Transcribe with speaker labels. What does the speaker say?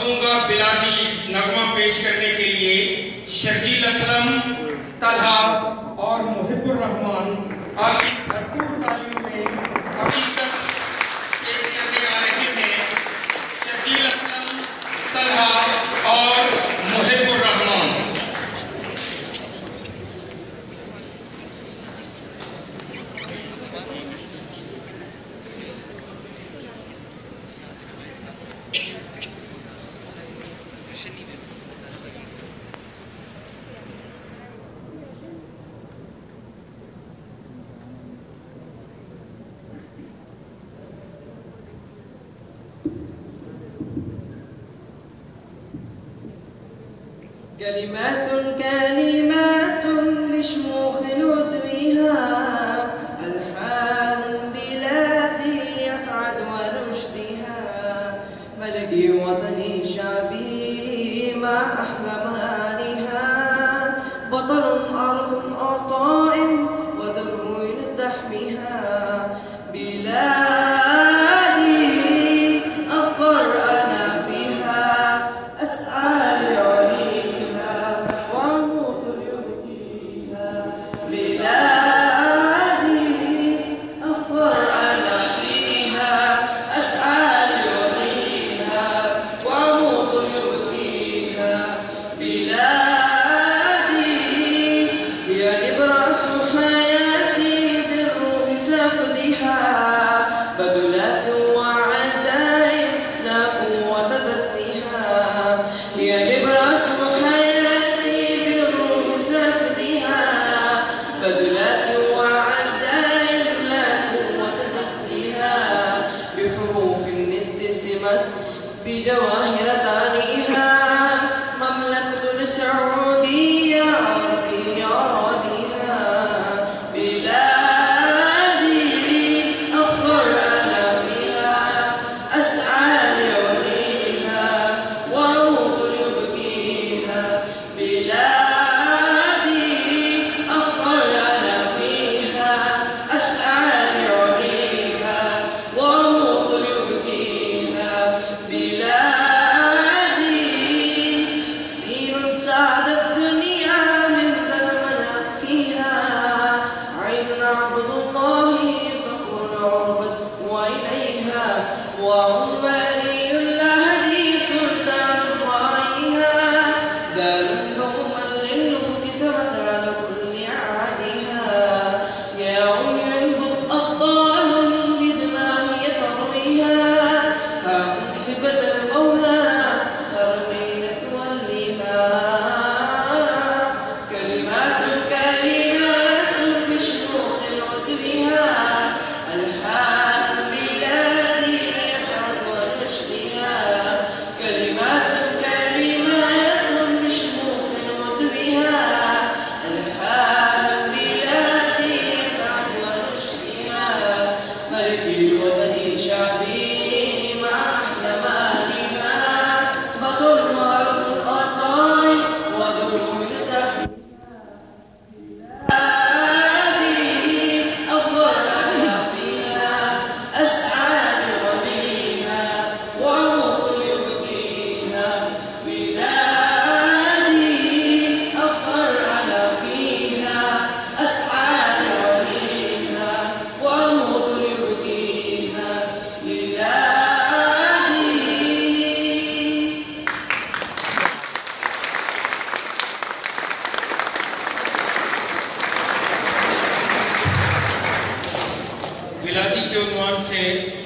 Speaker 1: दूंगा बिलादी नगमा पेश करने के लिए शर्जील असलम, तलहा और मुहिब्बुर रहमान आपकी भरपूर तालियों में हकीकत पेश करने आ रहे हैं। शर्जील असलम, तलहा और मुहिब्बुर रहमान।
Speaker 2: كلمات كلمات بشموخ ندويها، ألحان بلادي يسعد ونشدها، ملكي وطني شعبي ما أحلى معانيها، بطل أرض عطاء ودر تحميها، بلادي أفخر أنا فيها، أسعى لعليها وأموت ليبكيها، بلادي أفخر أنا فيها، أسعى لعليها وأموت ليبكيها، بلادي هي نبرس حياتي بالروح سفدها، بذلات وعزائم لا قوة تثنيها، هي نبرس حياتي بالروح سفدها، بذلات وعزائم لا قوة تثنيها، بحروف الند سمت بجواهر تعنيها، مملكة السعودية عربية أراضيها، بلادي أفخر أنا فيها، أسعى لعليها وأموت ليبكيها، بلادي أفخر أنا فيها، أسعى لعليها وأموت ليبكيها، بلادي سين سعد الدنيا من ظلمت فيها، عين عبد الله صقر عربت وإليها، وهم ولي الهدي سلطان راعيها، دار دوما للأفق سمت على كل عادها، يا ينبض أبطال بدماء ترويها، ها هبة المولى ترمين توليها، كلمات كلمات بشموخ عدوها، ألحان بلادي يسعد ونشدها، كلمات كلمات بشموخ عدوها، ألحان بلادي يسعد ونشدها، ملكي وطني شعبي ما أحلى مالها، بطل معرض الأطاي ودروي تحميها، بلادي أفضل أنا فيها، أسعى لعليها وأموت ليبكيها، بلادي أفضل أنا فيها، أسعى لعليها وأموت ليبكيها، بلادي.
Speaker 1: बिलादी के उन्वान से